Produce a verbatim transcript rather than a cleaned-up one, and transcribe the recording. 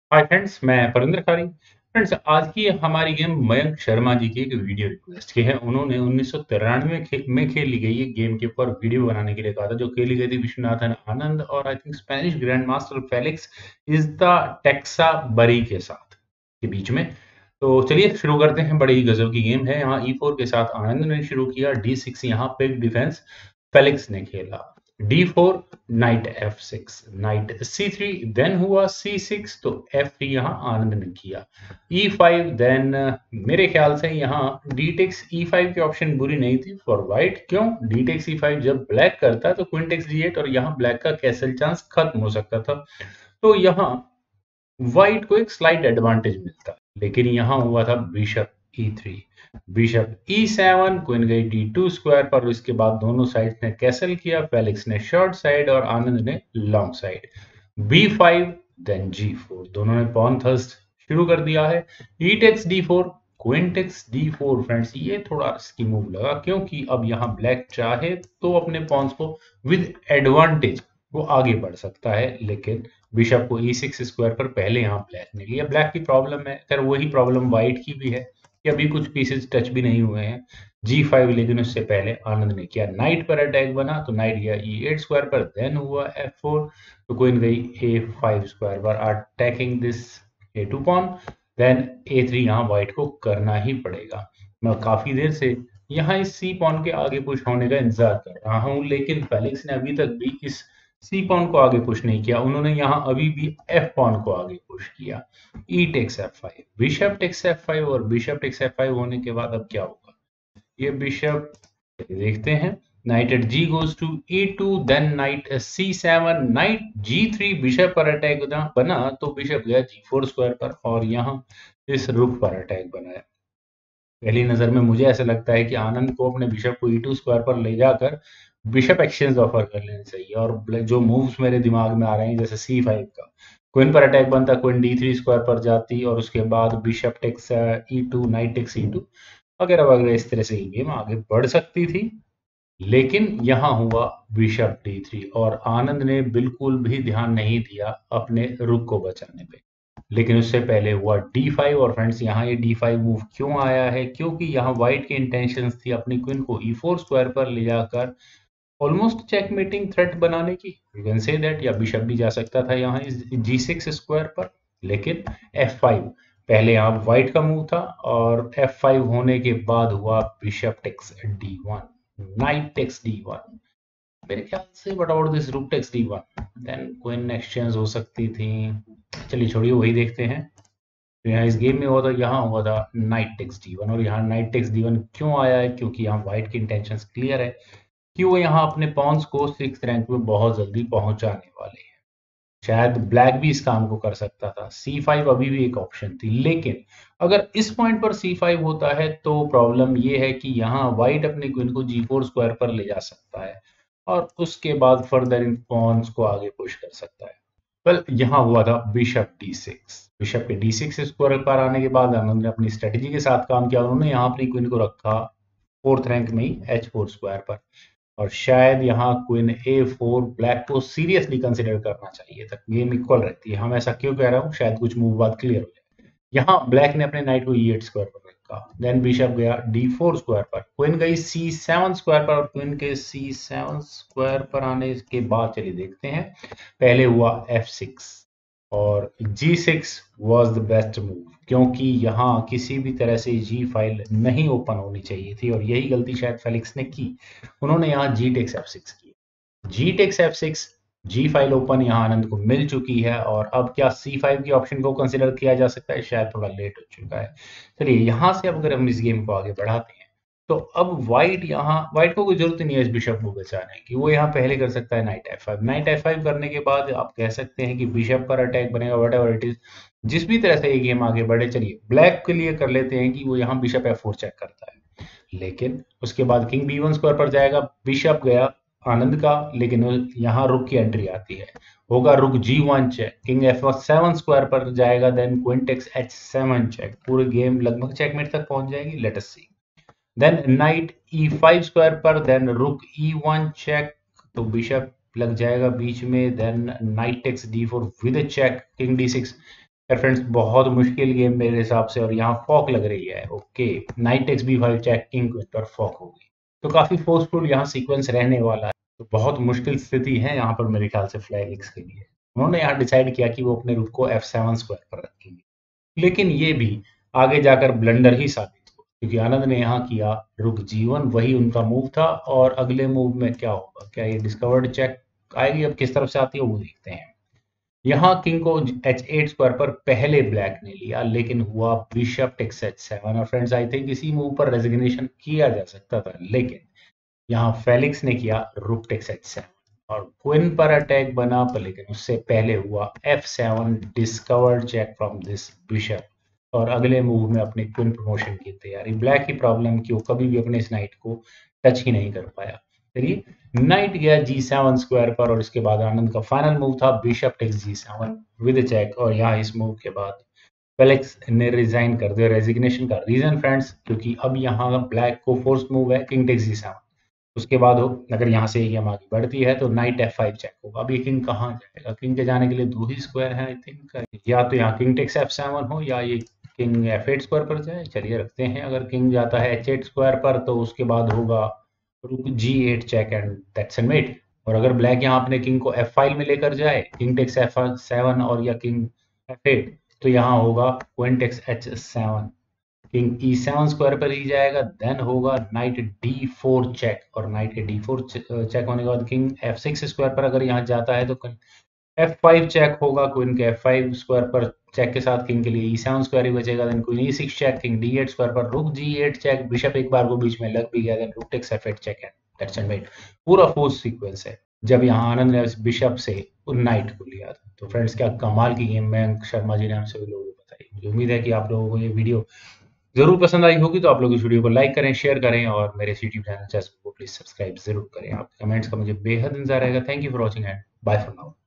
Hi friends, मैं परिंदर खारी। Friends, आज की हमारी गेम मयंक शर्मा जी की एक वीडियो रिक्वेस्ट की है। उन्होंने उन्नीस सौ तिरानवे में, खे, में खेली गई एक गेम के ऊपर वीडियो बनाने के लिए कहा था, जो खेली गई थी विश्वनाथन आनंद और I think Spanish grand master Felix Izeta Txabarri के साथ के बीच में। तो चलिए शुरू करते हैं। बड़ी ही गजब की गेम है। यहाँ ई फोर के साथ आनंद ने शुरू किया, डी सिक्स यहाँ पे डिफेंस फेलिक्स ने खेला, d four knight f six, knight c three, then हुआ सी सिक्स, तो एफ थ्री यहाँ आनंद ने किया, ई फाइव, देन मेरे ख्याल से यहाँ डी टेक्स ई फाइव की ऑप्शन बुरी नहीं थी फॉर व्हाइट। क्यों? डी टेक्स ई फाइव जब ब्लैक करता तो क्वीन टेक्स डी एट और यहाँ ब्लैक का कैसल चांस खत्म हो सकता था, तो यहाँ व्हाइट को एक स्लाइट एडवांटेज मिलता। लेकिन यहाँ हुआ था bishop e three, bishop e seven, queen गई डी टू स्क्वायर पर। इसके बाद दोनों साइड ने कैसल किया, फेलिक्स ने शॉर्ट साइड और आनंद ने long side, b five, then g four. दोनों ने पॉन थर्स्ट शुरू कर दिया है। E takes D four, queen takes D four. Friends, ये थोड़ा रिस्की मूव लगा, क्योंकि अब यहाँ ब्लैक चाहे तो अपने पॉन्स को विद एडवांटेज वो आगे बढ़ सकता है, लेकिन बिशप को ई सिक्स स्क्वायर पर पहले यहाँ ब्लैक ने लिया। ब्लैक की प्रॉब्लम है, खैर वही प्रॉब्लम व्हाइट की भी है कि अभी कुछ पीसेस टच भी नहीं हुए हैं। जी फाइव, लेकिन उससे पहले आनंद ने किया, नाइट पर अटैक बना, तो नाइट गया ई एट स्क्वायर पर, देन हुआ एफ फोर, तो क्वीन गई ए फाइव स्क्वायर पर, attacking this a two pawn, then a three. यहाँ व्हाइट को करना ही पड़ेगा। मैं काफी देर से यहाँ इस सी पॉन के आगे पुश होने का इंतजार कर रहा हूँ, लेकिन फेलिक्स ने अभी तक भी इस सी पॉन को आगे पुश नहीं किया। उन्होंने यहाँ अभी भी एफ पॉन को आगे पुश किया, e takes f five, bishop takes f five, और बिशप टेक्स एफ फाइव होने के बाद अब क्या होगा? ये बिशप देखते हैं। Knight at g goes to e two, then knight c seven, knight g three, bishop पर अटैक बना, तो बिशप गया जी फोर स्क्वायर पर और यहाँ इस रुक पर अटैक बनाया। पहली नजर में मुझे ऐसा लगता है कि आनंद को अपने बिशप को ई टू स्क्वायर पर ले जाकर बिशप एक्सचेंज ऑफर कर लेना चाहिए। और जो मूव्स मेरे दिमाग में आ रहे हैं, जैसे सी फाइव का, क्वीन पर अटैक बनता, क्वीन डी थ्री स्क्वायर पर जाती और उसके बाद bishop takes e two, knight takes e two वगैरह वगैरह। इस तरह से ये गेम आगे बढ़ सकती थी, लेकिन यहाँ हुआ बिशप डी थ्री और आनंद ने बिल्कुल भी ध्यान नहीं दिया अपने रुक को बचाने पे। लेकिन उससे पहले हुआ डी फाइव, और फ्रेंड्स यहाँ ये डी फाइव मूव क्यों आया है? क्योंकि यहाँ व्हाइट की इंटेंशंस थी अपनी क्वीन को ई फोर स्क्वायर पर ले जाकर ऑलमोस्ट चेकमेटिंग थ्रेट बनाने की, यू कैन से दैट, या बिशप भी जा सकता था यहाँ इस जी सिक्स स्क्वायर पर। लेकिन एफ फाइव पहले यहाँ व्हाइट का मूव था, और एफ फाइव होने के बाद हुआ bishop takes d one, knight takes d one. मेरे ख्याल से what about this rook takes d one, then queen exchange हो सकती थी। चलिए छोड़िए, वही देखते हैं। तो यहाँ इस गेम में हुआ था, यहाँ हुआ था नाइट टेक्स डी वन। और यहाँ नाइट टेक्स डी वन क्यों आया है? क्योंकि यहाँ व्हाइट की इंटेंशंस क्लियर है कि वो यहाँ अपने पॉन्स को सिक्स रैंक में बहुत जल्दी पहुंचाने वाले हैं। शायद ब्लैक भी इस काम को कर सकता था, सी फाइव अभी भी एक ऑप्शन थी। लेकिन अगर इस पॉइंट पर सी फाइव होता है तो प्रॉब्लम ये है कि यहाँ व्हाइट अपने क्वीन को जी फोर स्क्वायर पर ले जा सकता है और उसके बाद फर्दर इन पॉन्स को आगे पुश कर सकता है। वेल, यहाँ हुआ था बिशप डी सिक्स। बिशप के डी सिक्स स्क्वायर पर आने के बाद आनंद ने अपनी स्ट्रेटेजी के साथ काम किया। उन्होंने यहाँ अपनी क्वीन को रखा फोर्थ रैंक में ही एच फोर स्क्वायर पर, और शायद यहाँ क्वीन ए फोर ब्लैक को सीरियसली कंसिडर करना चाहिए था। गेम इक्वल रहती है। हम ऐसा क्यों कह रहा हूँ, शायद कुछ मूव बाद क्लियर हो जाए। यहाँ ब्लैक ने अपने नाइट को ई एट स्क्वायर पर रखा, देन बिशप गया डी फोर स्क्वायर पर, क्वीन गई सी सेवन स्क्वायर पर, और क्वीन के सी सेवन स्क्वायर पर आने के बाद चलिए देखते हैं। पहले हुआ एफ सिक्स और g six was the best move, क्योंकि यहाँ किसी भी तरह से जी फाइल नहीं ओपन होनी चाहिए थी, और यही गलती शायद फेलिक्स ने की। उन्होंने यहाँ जी टेक्स एफ सिक्स की, g takes f six, g file open यहाँ आनंद को मिल चुकी है। और अब क्या सी फाइव की ऑप्शन को कंसिडर किया जा सकता है? शायद थोड़ा लेट हो चुका है। चलिए यहाँ से अब अगर हम इस गेम को आगे बढ़ाते हैं, तो अब व्हाइट यहाँ, व्हाइट को कोई जरूरत नहीं है इस बिशप को बचाने की। वो यहाँ पहले कर सकता है knight F five. Knight F five करने के बाद आप कह सकते हैं कि बिशप पर अटैक बनेगा, वट एवर इट इज। जिस भी तरह से ये गेम आगे बढ़े, चलिए ब्लैक के लिए कर लेते हैं कि वो यहाँ बिशप एफ फोर चेक करता है। लेकिन उसके बाद किंग बी वन स्क्वायर पर जाएगा, बिशप गया आनंद का, लेकिन यहाँ रुक की एंट्री आती है, होगा rook G one check, king F seven square पर जाएगा, then queen takes H seven check. पूरी गेम लगभग चेकमेट तक पहुंच जाएगी। Let us see, then knight E five square पर, then rook E one check, तो बिशप लग जाएगा बीच में, then knight takes D four with check, king D six, friends बहुत मुश्किल गेम मेरे हिसाब से, और यहाँ फॉक लग रही है। Okay, knight takes B five check, king queen पर फॉक होगी, तो काफी फोर्सफुल यहाँ सीक्वेंस रहने वाला है। तो बहुत मुश्किल स्थिति है यहाँ पर मेरे ख्याल से फ्लैगिक्स के लिए। उन्होंने यहाँ डिसाइड किया कि वो अपने रूक को एफ सेवन स्क्वायर पर रखेंगे, लेकिन ये भी आगे जाकर ब्लंडर ही साबित हुआ, क्योंकि आनंद ने यहाँ किया रुक जी वन, वही उनका मूव था। और अगले मूव में क्या होगा, क्या ये डिस्कवर्ड चेक आएगी, अब किस तरफ से आती है वो देखते हैं। यहाँ किंग को एच एट स्क्वायर पर पहले ब्लैक ने लिया, लेकिन हुआ बिशप टेक्स एच सेवन। और फ्रेंड्स आई थिंक इसी मूव पर रेजिग्नेशन किया जा सकता था, लेकिन यहाँ फेलिक्स ने किया रुक टेक्स एच सेवन और क्वीन पर अटैक बना, पर लेकिन उससे पहले हुआ F seven, discovered check from this bishop. और अगले मूव में अपने क्वीन प्रमोशन की तैयारी। ब्लैक की प्रॉब्लम कि वो कभी भी अपने इस नाइट को टच ही नहीं कर पाया। चलिए, नाइट गया जी सेवन स्क्वायर पर, और इसके बाद आनंद का फाइनल मूव था bishop takes G seven with check. और यहाँ इस मूव के बाद फेलिक्स ने रिजाइन कर दिया। रेजिग्नेशन का रीजन फ्रेंड्स, क्योंकि अब यहाँ ब्लैक को फोर्स मूव है किंग टेक्स जी सेवन, उसके बाद हो अगर यहाँ से गेम आगे बढ़ती है तो नाइट एफ फाइव चेक होगा। अब ये किंग कहाँ जाएगा, किंग के जाने के लिए दो ही स्क्वायर है आई थिंक, या तो यहाँ किंग टेक्स एफ सेवन हो, या ये किंग एफ एट स्क्वायर पर जाए। चलिए रखते हैं, अगर किंग जाता है एच एट स्क्वायर पर तो उसके बाद होगा rook G eight check and that's an mate. और अगर ब्लैक यहाँ अपने किंग को एफ फाइव में लेकर जाए, किंग टेक्स एफ सेवन और या किंग एफ एट, तो यहाँ होगा queen takes H seven, king E seven square पर ही जाएगा, देन होगा नाइट डी फोर चेक। और नाइट के डी फोर चेक होने के बाद किंग एफ सिक्स स्क्वायर पर अगर यहाँ जाता है तो एफ फाइव चेक होगा, क्वीन के एफ फाइव स्क्वायर पर चेक के साथ किंग के लिए ई सेवन स्क्वायर ही बचेगा, then queen E six check, king D eight square पर rook G eight check, bishop एक बार को बीच में लग भी गया, then rook takes F eight check and that's an mate. पूरा फोर्स सीक्वेंस है जब यहाँ आनंद ने बिशप से नाइट को लिया था। तो फ्रेंड्स क्या कमाल की गेम मयंक शर्मा जी ने हम सभी लोगों को बताई। मुझे उम्मीद है कि आप लोगों को ये वीडियो जरूर पसंद आई होगी, तो आप लोग इस वीडियो को लाइक करें, शेयर करें, और मेरे यूट्यूब चैनल चेस को प्लीज सब्सक्राइब जरूर करें। आपके कमेंट्स का मुझे बेहद इंतजार रहेगा। Thank you for watching and bye for now.